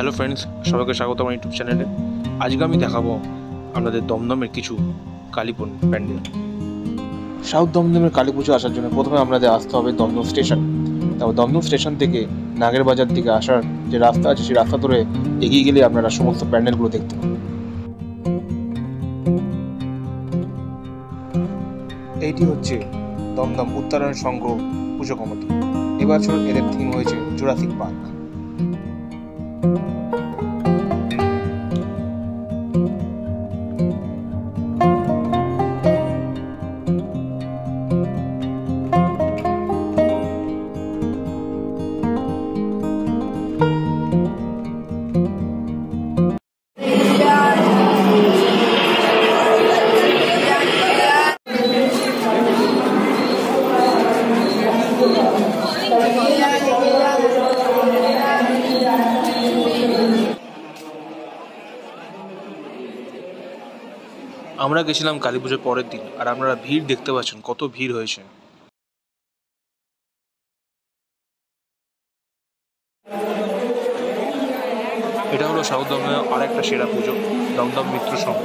Hello friends, সবাইকে স্বাগত আমার ইউটিউব চ্যানেলে। আজকে আমি দেখাবো আপনাদের দমদমের কিছু কালী প্যান্ডেল। সাউথ দমদমের কালী পুজো আসার জন্য প্রথমে আপনাদের আসতে হবে দমদম স্টেশন। তারপর দমদম স্টেশন থেকে নাগের বাজার দিকে আসার যে রাস্তা আছে সেই রাস্তা ধরে এগিয়ে গেলে আপনারা সমস্ত প্যান্ডেলগুলো দেখতে পাবেন। এইটি হচ্ছে দমদম উত্তরায়ণ সংঘ পুজো কমিটি। এবছর এদের থিম হয়েছে জুরাসিক পার্ক। আমরা গেছিলাম কালী পুজোর পরের দিন, আর আপনারা ভিড় দেখতে পাচ্ছেন কত ভিড় হয়েছে। এটা হলো সাউথ দমদমের আরেকটা সেরা পুজো, দমদম মিত্র সংঘ।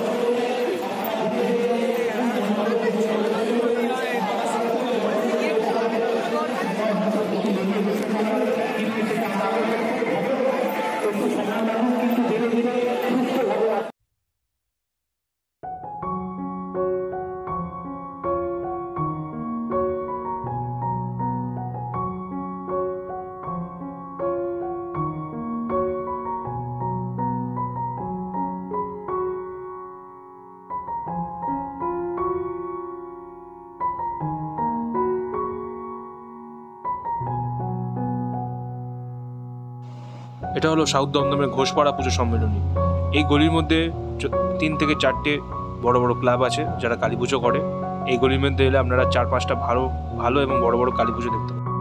এটা হলো সাউথ দমদমের ঘোষপাড়া পুজো সম্মেলনী। এই গলির মধ্যে 3 থেকে 4টে বড় বড় ক্লাব আছে যারা কালী পুজো করে। এই গলির মধ্যে এলে আপনারা 4-5টা ভালো এবং বড় বড় কালী পুজো দেখতে পাবেন।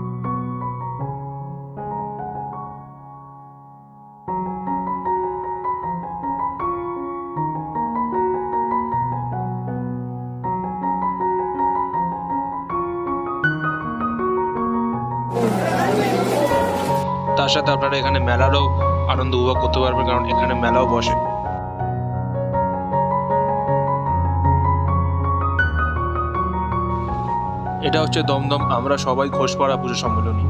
তার সাথে আপনারা এখানে মেলারও আনন্দ উপভোগ করতে পারবেন, কারণ এখানে মেলাও বসে। এটা হচ্ছে দমদম আমরা সবাই ঘোষপাড়া পুজো সম্মেলনী।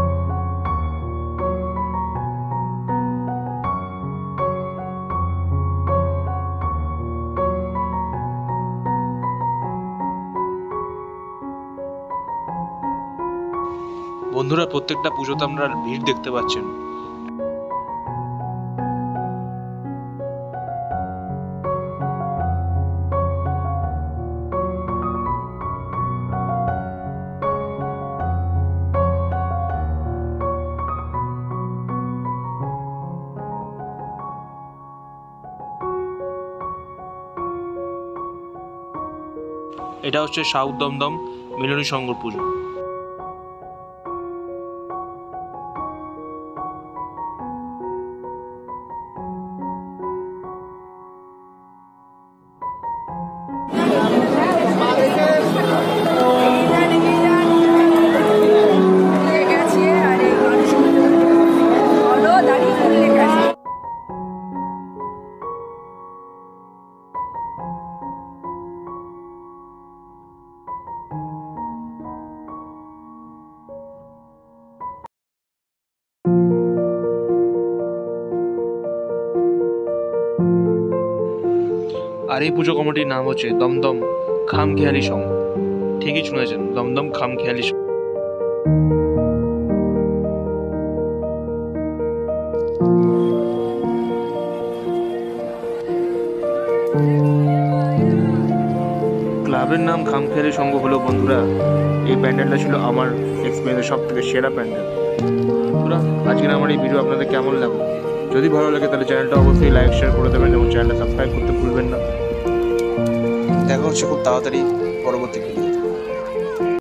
বন্ধুরা, প্রত্যেকটা পুজোতে আপনারা ভিড় দেখতে পাচ্ছেন। এটা হচ্ছে সাউথ দমদম মিলনী সংঘ পুজো। আর এই পুজো কমিটির নাম হচ্ছে দমদম খামখেয়ালি সংঘ। ঠিকই শুনেছেন, দমদম খামখেয়ালি সংঘ। ক্লাবের নাম খামখেয়ালি সংঘ হলো বন্ধুরা, এই প্যান্ডেলটা ছিল আমার এক্সপিরিয়েন্সের সব থেকে সেরা প্যান্ডেল। বন্ধুরা, আজকের আমার এই ভিডিও আপনাদের কেমন লাগলো? যদি ভালো লাগে তাহলে চ্যানেলটা অবশ্যই লাইক শেয়ার করে দেবেন এবং চ্যানেলটা সাবস্ক্রাইব করতে ভুলবেন না। দেখা হচ্ছে খুব তাড়াতাড়ি পরবর্তী ভিডিও।